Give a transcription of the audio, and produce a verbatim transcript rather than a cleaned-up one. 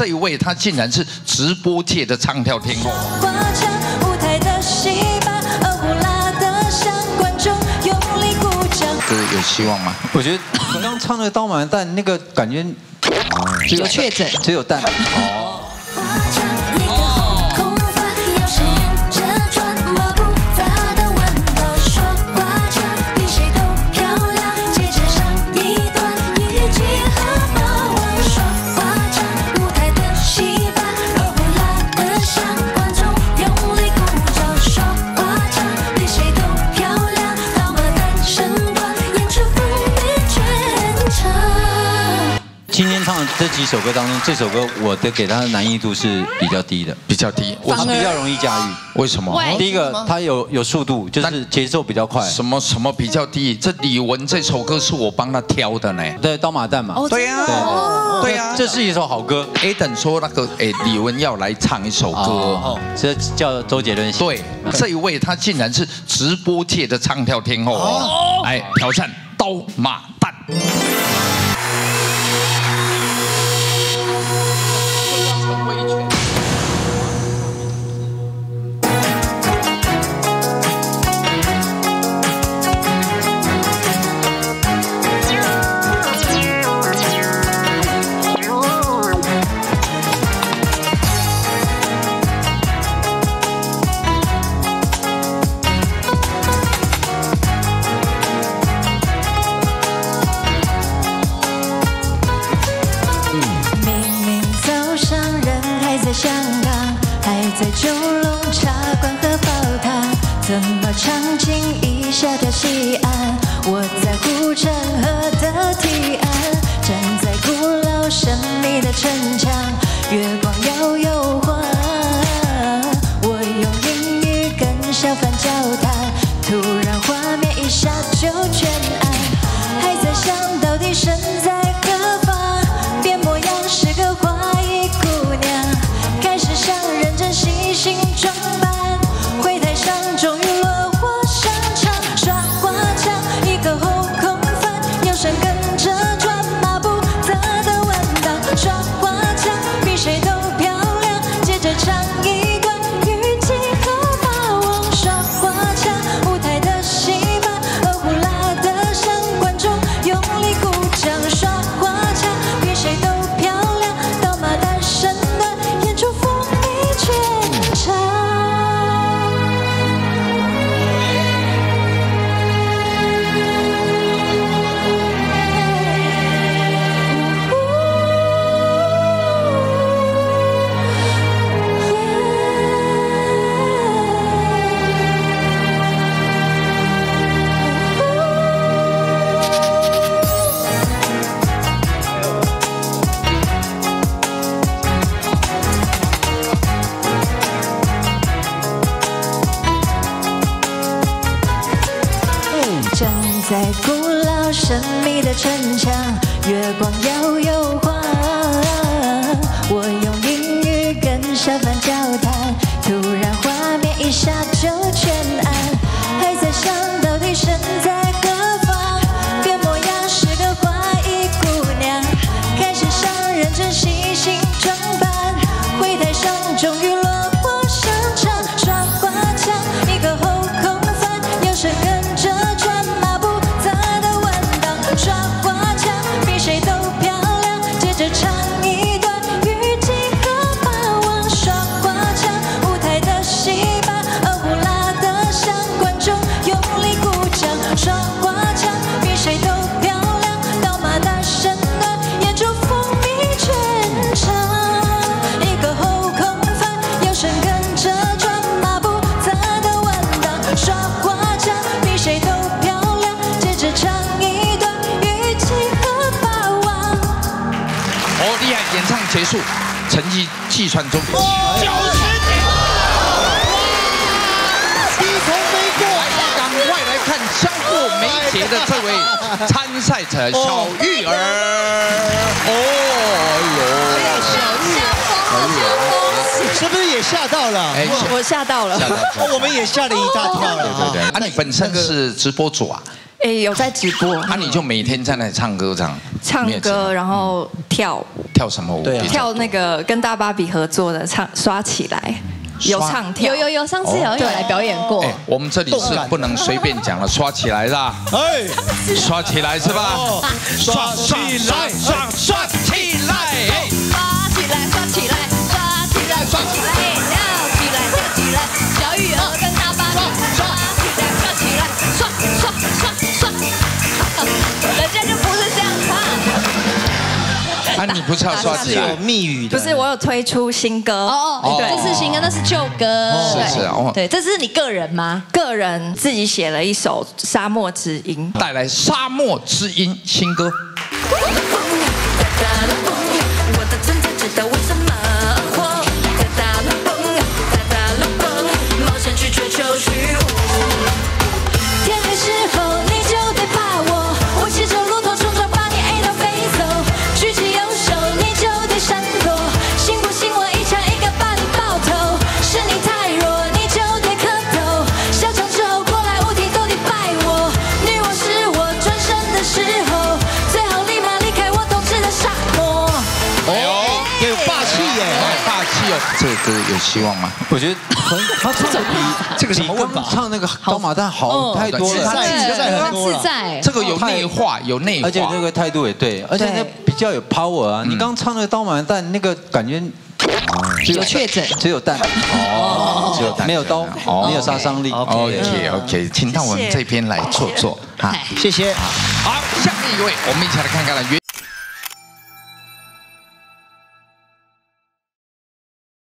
这一位他竟然是直播界的唱跳天后。舞台的戏把二胡拉得响，观众用力鼓掌。这个有希望吗？ 我觉得刚刚唱那个刀马旦那个感觉只有确诊， 只有蛋。哦。 今天唱的这几首歌当中，这首歌我的给它的难易度是比较低的， 比较低， 我是比较容易驾驭。 为什么？ 第一个，它有有速度，就是节奏比较快。 什么什么比较低？这李玟这首歌是我帮他挑的呢。 对，刀马旦嘛。 对呀，对呀， 这是一首好歌。 Aden 说那个，哎，李玟要来唱一首歌， 这叫周杰伦。 对，这一位他竟然是直播界的唱跳天后哦，来挑战刀马旦。 香港还在九龙茶馆喝煲汤，怎么场景一下跳西岸？我在护城河的堤岸，站在古老神秘的城墙，月光摇又晃。我用英语跟小贩交谈，突然画面一下就全暗，还在想到底身在何方，变模样是个花衣姑娘。 开始想认真细心装扮，会台上终于落花上场，耍花枪一个后空翻，腰身跟着转，马步走的稳当，耍花枪比谁都漂亮，接着唱一段虞姬和霸王，耍花枪舞台的戏把二胡拉得响，观众用力鼓掌，耍花枪比谁都漂亮，刀马旦身段。 站在古老神秘的城墙，月光摇又晃。我用英语跟小贩交谈，突然画面一下就全暗，还在想到底身在何方，变模样是个花衣姑娘，开始想认真细心装扮，会台上终于落花上场，耍花枪一个后空翻，腰身跟着。 耍花枪比谁都漂亮，接着唱一段虞姬和霸王。耍花枪舞台的戏把二胡拉得响，观众用力鼓掌。耍花枪比谁都漂亮，刀马旦身段演出风靡全场。一个后空翻，腰身跟着转，马步走得稳当。耍花枪比谁都漂亮，接着唱一段。 哦，厉害！演唱结束，成绩计算中九十点。 低头没过， 赶快来看相过眉睫的这位参赛者小玉儿。哦哟，小玉儿，是不是也吓到了？ 哎，我吓到了， 我们也吓了一大跳了。 对对对。啊，你本身是直播主啊？ 哎，有在直播。 啊，你就每天在那里唱歌这样？ 唱歌，然后跳。 跳什么舞？ 对啊， 跳那个跟大芭比合作的唱刷起来。 有唱跳， 有有有，上次有有来表演过。 哎，我们这里是不能随便讲了，刷起来啦！哎，刷起来是吧？刷起来，刷刷起来， 刷起来，刷起来，刷起来，刷起来，跳起来，跳起来，小雨儿跟大芭比，刷起来，跳起来，刷刷刷刷，人家就不是这样唱。 啊，你不是要刷起来？ 有密语的。不是，我有推出新歌哦哦，这是新歌，那是旧歌。 是是哦。 对，这是你个人吗？ 个人自己写了一首《沙漠之音》， 带来《沙漠之音》新歌。 天黑时候你就得怕我，我骑着骆驼冲撞把你 A 到飞走。 举起右手，你就得闪躲。信不信我一枪一个把你爆头？是你太弱，你就得磕头。小强走过来，五体都得拜我。女王是我转身的时候，最好立马离开我统治的沙漠。 哎呦， 有霸气耶！ 霸气哦！这个歌有希望吗？ 我觉得他唱的比这个什么问法？ 唱那个高马蛋好太多了， 他自在很多了。 自在， 这个有内化，有内化， 而且那个态度也对，而且那比较有 power 啊。你刚唱那个刀马蛋，那个感觉有确诊， 只有蛋哦，只有蛋，没有刀，没有杀伤力。 OK OK， 请到我们这边来坐坐啊， 谢谢。 好，下面一位，我们一起来看看了。